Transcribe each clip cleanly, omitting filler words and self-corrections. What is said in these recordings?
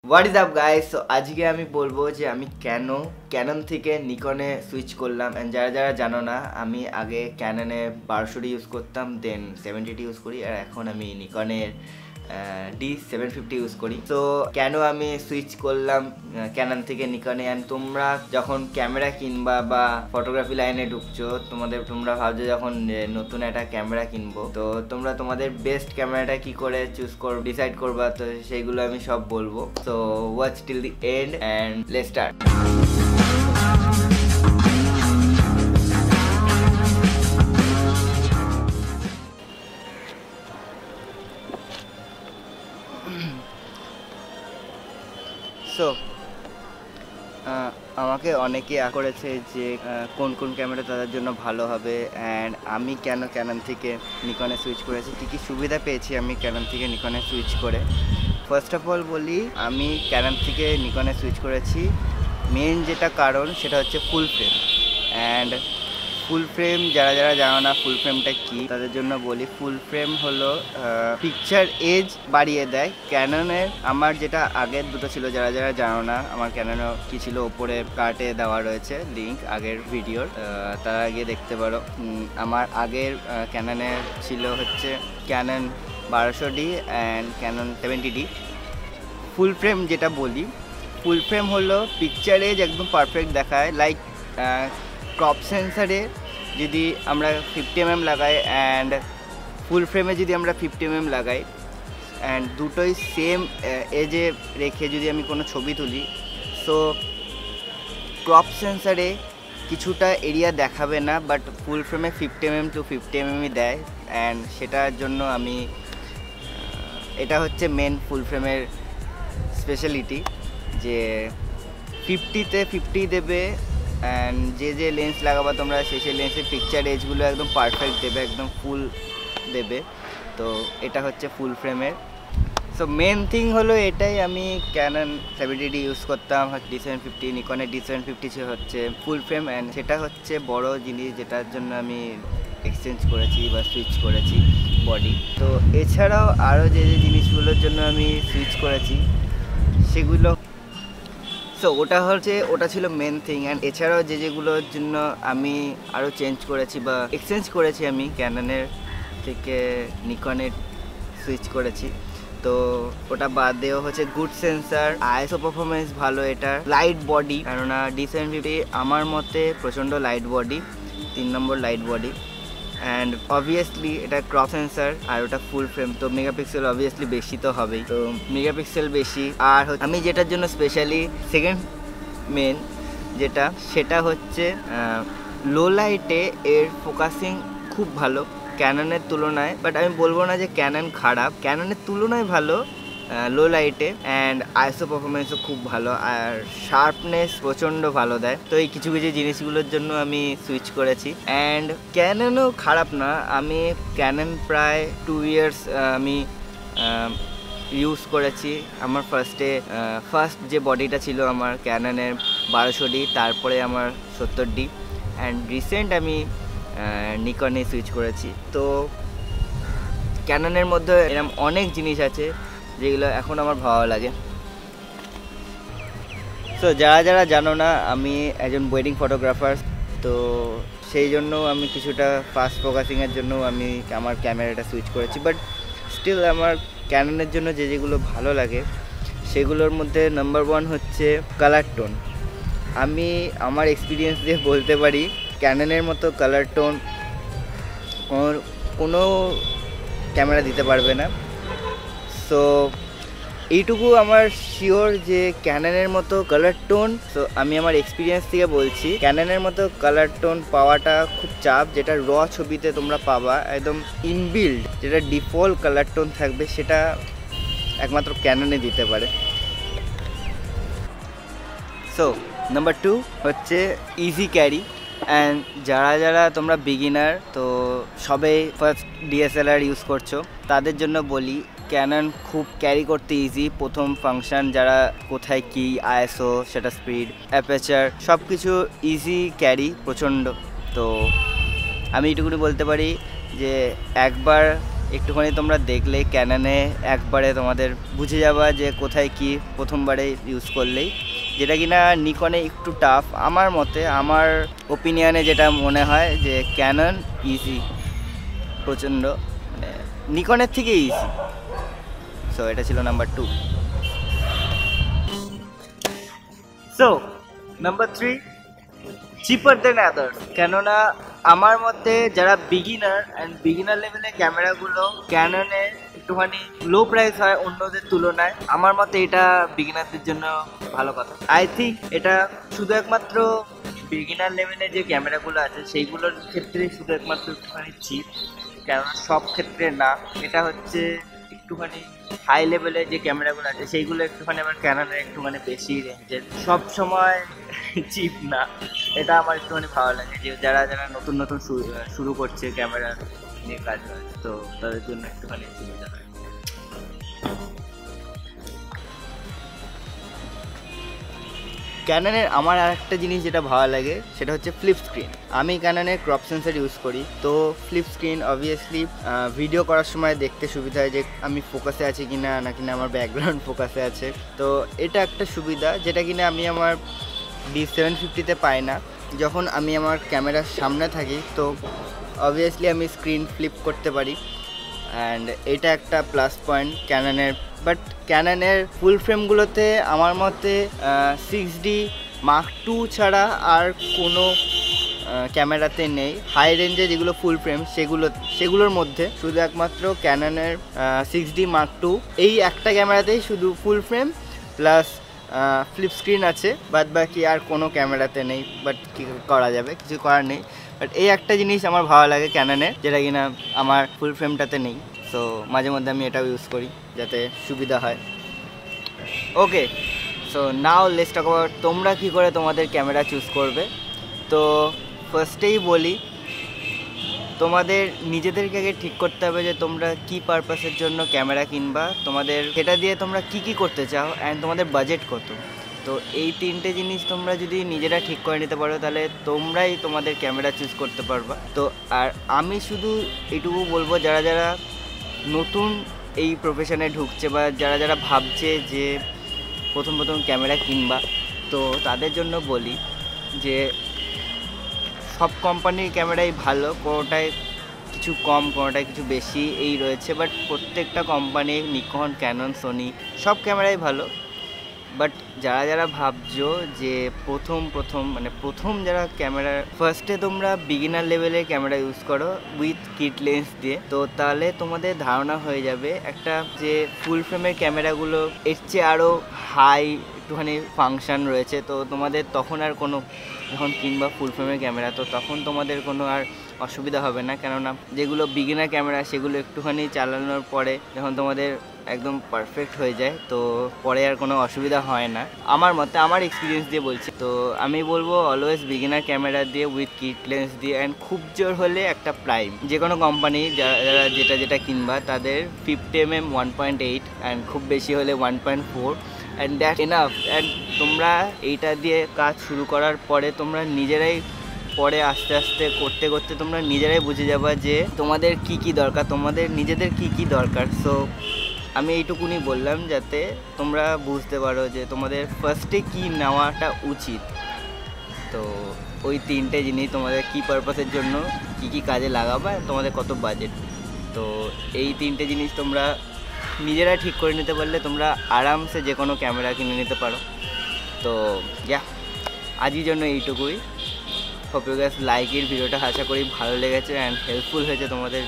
What is up guys. তো আজকে আমি বলবো যে আমি কেন ক্যানন থেকে নিকনে সুইচ করলাম। অ্যান্ড যারা যারা জানো না, আমি আগে ক্যাননে 1200 ইউজ করতাম, দেন 70 ইউজ করি, আর এখন আমি নিকনের D750 ইউজ করি। তো কেন আমি সুইচ করলাম ক্যানন থেকে নিকনে। অ্যান্ড তোমরা যখন ক্যামেরা কিনবা বা ফটোগ্রাফি লাইনে ঢুকছো, তোমরা ভাবছো যখন নতুন একটা ক্যামেরা কিনবো, তো তোমরা তোমাদের বেস্ট ক্যামেরাটা কি করে চুজ ডিসাইড করবা, তো সেইগুলো আমি সব বলবো। তো watch till the end and let's start. So আমাকে অনেকে করেছে যে কোন কোন ক্যামেরা তাদের জন্য ভালো হবে, অ্যান্ড আমি কেন ক্যানন থেকে নিকনে সুইচ করেছি, কী কী সুবিধা পেয়েছি আমি ক্যানন থেকে নিকনে সুইচ করে। ফার্স্ট অফ অল বলি, আমি ক্যানন থেকে নিকনে সুইচ করেছি মেন যেটা কারণ সেটা হচ্ছে full frame. And full frame যারা যারা জানো না ফুল ফ্রেমটা কি, তাদের জন্য বলি ফুল ফ্রেম হলো পিকচার এজ বাড়িয়ে দেয় ক্যাননের। আমার যেটা আগের দুটো ছিল, যারা যারা জানো না আমার ক্যাননও কি ছিল, ওপরে কার্টে দেওয়া রয়েছে লিঙ্ক আগের ভিডিওর, তারা গিয়ে দেখতে পারো। আমার আগের ক্যাননের ছিল হচ্ছে Canon 1200D and Canon 70D। Full frame যেটা বলি, ফুল ফ্রেম হলো পিকচার এজ একদম পারফেক্ট দেখায়। লাইক ক্রপ সেন্সারে যদি আমরা 50mm লাগাই অ্যান্ড ফুল ফ্রেমে যদি আমরা 50mm লাগাই, অ্যান্ড দুটোই সেম এজে রেখে যদি আমি কোনো ছবি তুলি, সো ক্রপ সেন্সারে কিছুটা এরিয়া দেখাবে না, বাট ফুল ফ্রেমে 50mm টু 50mm দেয়। অ্যান্ড সেটার জন্য আমি এটা হচ্ছে মেন ফুল ফ্রেমের স্পেশালিটি, যে 50-তে 50 দেবে, অ্যান্ড যে লেন্স লাগাবো তোমরা সেই লেন্সের পিকচার এজগুলো একদম পারফেক্ট দেবে, একদম ফুল দেবে। তো এটা হচ্ছে ফুল ফ্রেমের। সো মেন থিং হলো এটাই। আমি ক্যানন 70D ইউজ করতাম, D750, নিকনের D750 হচ্ছে ফুল ফ্রেম, অ্যান্ড সেটা হচ্ছে বড় জিনিস যেটার জন্য আমি এক্সচেঞ্জ করেছি বা সুইচ করেছি বডি। তো এছাড়াও আরও যে জিনিসগুলোর জন্য আমি সুইচ করেছি সেগুলো, সো ওটা ছিল মেন থিং। অ্যান্ড এছাড়াও যেগুলোর জন্য আমি আরও চেঞ্জ করেছি বা এক্সচেঞ্জ করেছি, আমি ক্যাননের থেকে নিকনের সুইচ করেছি। তো ওটা বাদেও হচ্ছে গুড সেন্সার, আইএসও পারফরমেন্স ভালো, এটা লাইট বডি, কেননা D750 আমার মতে প্রচণ্ড লাইট বডি, 3 নম্বর লাইট বডি। অ্যান্ড অবভিয়াসলি এটা ক্রপ সেন্সার আর ওটা ফুল ফ্রেম, তো মেগাপিক্সেল অবভিয়াসলি বেশি তো হবেই, তো মেগাপিক্সেল বেশি। আর আমি যেটার জন্য স্পেশালি সেকেন্ড মেন সেটা হচ্ছে লো লাইটে এর ফোকাসিং খুব ভালো ক্যাননের তুলনায়। বাট আমি বলবো না যে ক্যানন খারাপ, ক্যাননের তুলনায় ভালো লো লাইটে। অ্যান্ড আইএসও পারফরমেন্সও খুব ভালো, আর শার্পনেস প্রচণ্ড ভালো দেয়। তো এই কিছু কিছু জিনিসগুলোর জন্য আমি সুইচ করেছি। অ্যান্ড ক্যাননও খারাপ না, আমি ক্যানন প্রায় 2 ইয়ার্স আমি ইউজ করেছি। আমার ফার্স্ট যে বডিটা ছিল আমার ক্যাননের 1200D, তারপরে আমার 70D, অ্যান্ড রিসেন্ট আমি নিকনে সুইচ করেছি। তো ক্যাননের মধ্যে এরকম অনেক জিনিস আছে যেগুলো এখন আমার ভালো লাগে। সো যারা যারা জানো না, আমি একজন ওয়েডিং ফটোগ্রাফার, তো সেই জন্য আমি কিছুটা ফাস্ট ফোকাসিংয়ের জন্য আমি আমার ক্যামেরাটা সুইচ করেছি। বাট স্টিল আমার ক্যাননের জন্য যেগুলো ভালো লাগে সেগুলোর মধ্যে নাম্বার 1 হচ্ছে কালার টোন। আমি আমার এক্সপিরিয়েন্স দিয়ে বলতে পারি ক্যাননের মতো কালার টোন কোনো ক্যামেরা দিতে পারবে না। সো এইটুকু আমার শিওর যে ক্যাননের মতো কালার টোন, সো আমি আমার এক্সপিরিয়েন্স থেকে বলছি, ক্যাননের মতো কালার টোন পাওয়াটা খুব চাপ। যেটা র ছবিতে তোমরা পাবা একদম ইনবিল্ড, যেটা ডিফল্ট কালার টোন থাকবে, সেটা একমাত্র ক্যাননে দিতে পারে। সো নাম্বার 2 হচ্ছে ইজি ক্যারি। অ্যান্ড যারা যারা তোমরা বিগিনার, তো সবে ফার্স্ট DSLR ইউজ করছো, তাদের জন্য বলি ক্যানন খুব ক্যারি করতে ইজি। প্রথম ফাংশন, যারা কোথায় কি আইএসও, সেটা স্পিড, অ্যাপারচার সব কিছু ইজি ক্যারি প্রচণ্ড। তো আমি এইটুকুনি বলতে পারি যে একবার একটুখানি তোমরা দেখলেই ক্যাননে একবারে তোমাদের বুঝে যাবা যে কোথায় কি প্রথমবারে ইউজ করলেই, যেটা কিনা নিকনে একটু টাফ আমার মতে, আমার ওপিনিয়নে যেটা মনে হয় যে ক্যানন ইজি, প্রচণ্ড মানে নিকনের থেকে ইজি। সো এটা ছিল number 2। So number 3, cheaper than others. কেননা আমার মতে যারা বিগিনার লেভেলে ক্যামেরাগুলো ক্যাননে একটুখানি লো প্রাইস হয় অন্যদের তুলনায়, আমার মতে এটা বিগিনারদের জন্য ভালো কথা। আই থিঙ্ক এটা শুধু একমাত্র বিগিনার লেভেলে যে ক্যামেরাগুলো আছে সেইগুলোর ক্ষেত্রে শুধু একমাত্র একটুখানি চিপ, কেননা সব ক্ষেত্রে না। এটা হচ্ছে একটুখানি হাই লেভেলে যে ক্যামেরাগুলো আছে সেইগুলো একটুখানি আমার ক্যাননের একটুখানি বেশি রেঞ্জের, সব সময় চিপ না। এটা আমার একটুখানি ভালো লাগে যে যারা যারা নতুন নতুন শুরু করছে ক্যামেরা নিয়ে কাজ করছে, তো তাদের জন্য একটুখানি সুবিধা হয়। ক্যাননের আমার আরেকটা জিনিস যেটা ভালো লাগে সেটা হচ্ছে ফ্লিপ স্ক্রিন। আমি ক্যাননের ক্রপ সেন্সর ইউজ করি, তো ফ্লিপ স্ক্রিন অবভিয়াসলি ভিডিও করার সময় দেখতে সুবিধা হয় যে আমি ফোকাসে আছি কিনা, না কিনা আমার ব্যাকগ্রাউন্ড ফোকাসে আছে। তো এটা একটা সুবিধা যেটা কিনা আমি আমার D750-তে পাই না। যখন আমি আমার ক্যামেরার সামনে থাকি তো অবভিয়াসলি আমি স্ক্রিন ফ্লিপ করতে পারি, অ্যান্ড এটা একটা প্লাস পয়েন্ট ক্যাননের। বাট ক্যাননের ফুল ফ্রেমগুলোতে আমার মতে 6D Mark II ছাড়া আর কোনো ক্যামেরাতে নেই। হাই রেঞ্জে যেগুলো ফুল ফ্রেম সেগুলোর মধ্যে শুধু একমাত্র ক্যাননের 6D Mark II এই একটা ক্যামেরাতেই শুধু full frame plus flip screen আছে, বাদ বাকি আর কোনো ক্যামেরাতে নেই। বাট কী করা যাবে, কিছু করার নেই। বাট এই একটা জিনিস আমার ভালো লাগে ক্যাননের, যেটা কিনা আমার ফুল ফ্রেমটাতে নেই। সো মাঝে মধ্যে আমি এটাও ইউজ করি যাতে সুবিধা হয়। Okay, so now let's talk about তোমরা কী করে তোমাদের ক্যামেরা চুজ করবে। তো ফার্স্টেই বলি, তোমাদের নিজেদেরকে আগে ঠিক করতে হবে যে তোমরা কী পারপাসের জন্য ক্যামেরা কিনবা, তোমাদের সেটা দিয়ে তোমরা কি কি করতে চাও, অ্যান্ড তোমাদের বাজেট কত। তো এই তিনটে জিনিস তোমরা যদি নিজেরা ঠিক করে নিতে পারো তাহলে তোমরাই তোমাদের ক্যামেরা চুজ করতে পারবা। তো আর আমি শুধু এইটুকু বলবো, যারা যারা নতুন এই প্রফেশনে ঢুকছে বা যারা যারা ভাবছে যে প্রথম ক্যামেরা কিনবা, তো তাদের জন্য বলি যে সব কোম্পানির ক্যামেরাই ভালো, কোনোটায় কিছু কম কোনোটায় কিছু বেশি এই রয়েছে। বাট প্রত্যেকটা কোম্পানি, নিকন, ক্যানন, সোনি, সব ক্যামেরাই ভালো। বাট যারা যারা ভাবছো যে প্রথম যারা ক্যামেরা ফার্স্টে তোমরা বিগিনার লেভেলের ক্যামেরা ইউজ করো উইথ কিট লেন্স দিয়ে, তো তাহলে তোমাদের ধারণা হয়ে যাবে একটা যে ফুল ফ্রেমের ক্যামেরাগুলো এর চেয়ে আরও হাই একটুখানি ফাংশান রয়েছে। তো তোমাদের তখন আর কোনো, যখন কিনবা ফুল ফ্রেমের ক্যামেরা, তো তখন তোমাদের কোনো আর অসুবিধা হবে না। কেননা যেগুলো বিগিনার ক্যামেরা সেগুলো একটুখানি চালানোর পরে যখন তোমাদের একদম পারফেক্ট হয়ে যায়, তো পরে আর কোনো অসুবিধা হয় না আমার মতে, আমার এক্সপিরিয়েন্স দিয়ে বলছি। তো আমি বলবো অলওয়েজ বিগিনার ক্যামেরা দিয়ে উইথ কিট লেন্স দিয়ে, অ্যান্ড খুব জোর হলে একটা প্রাইম, যে কোনো কোম্পানি যারা যেটা কিনবা তাদের 50mm 1.8 অ্যান্ড খুব বেশি হলে 1.4, অ্যান্ড দ্যাট এনাফ। অ্যান্ড তোমরা এইটা দিয়ে কাজ শুরু করার পরে তোমরা নিজেরাই পরে আস্তে আস্তে করতে করতে তোমরা নিজেরাই বুঝে যাবা যে তোমাদের কি কি দরকার, তোমাদের নিজেদের কি কি দরকার। সো আমি এইটুকুনি বললাম যাতে তোমরা বুঝতে পারো যে তোমাদের ফার্স্টে কি নেওয়াটা উচিত। তো ওই তিনটে জিনিস তোমাদের কি পারপাসের জন্য কি কি কাজে লাগাবা, তোমাদের কত বাজেট, তো এই তিনটে জিনিস তোমরা নিজেরা ঠিক করে নিতে পারলে তোমরা আরামসে যে কোনো ক্যামেরা কিনে নিতে পারো। তো আজকের জন্য এইটুকুই। Hope you guys like it, ভিডিওটা আশা করি ভালো লেগেছে অ্যান্ড হেল্পফুল হয়েছে তোমাদের।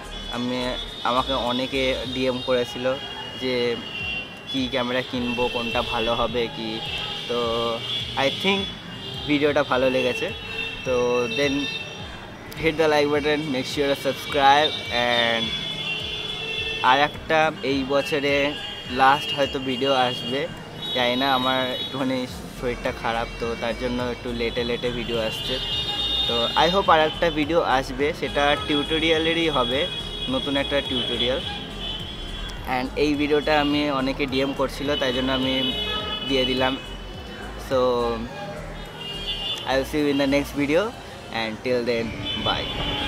আমাকে অনেকে ডিএম করেছিল যে কি ক্যামেরা কিনবো, কোনটা ভালো হবে কি। তো আই থিঙ্ক ভিডিওটা ভালো লেগেছে। তো then hit the like button, make sure subscribe. And আর একটা এই বছরে লাস্ট হয়তো ভিডিও আসবে, জানি না, আমার একটুখানি শরীরটা খারাপ, তো তার জন্য একটু লেটে ভিডিও আসছে। তো আই হোপ আর একটা ভিডিও আসবে, সেটা টিউটোরিয়ালেরই হবে, নতুন একটা টিউটোরিয়াল। অ্যান্ড এই ভিডিওটা আমি অনেকে ডিএম করছিল, তাই জন্য আমি দিয়ে দিলাম। So I will see you in the next video, and till then by.